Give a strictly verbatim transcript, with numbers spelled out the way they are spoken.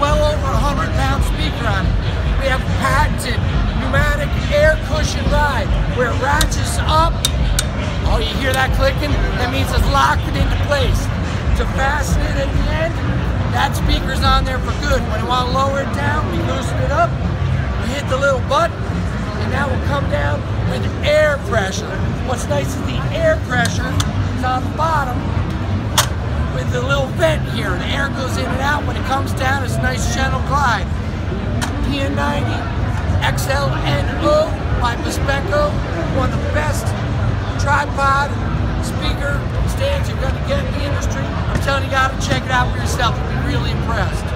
well over a hundred pound speaker on it. We have patented pneumatic air cushion ride where it ratchets up. Oh, you hear that clicking? That means it's locked it into place. To fasten it at the end, that speaker's on there for good. When you want to lower it down, we loosen it up, we hit the little button, and that will come down with air pressure. What's nice is the air pressure is on the bottom with the little vent here. The air goes in and out. When it comes down, it's a nice gentle glide. P N ninety X L N O by Bespeco, one of the best tripod speaker stands you're going to get in the industry. I'm telling you, you got to check it out for yourself. You'll be really impressed.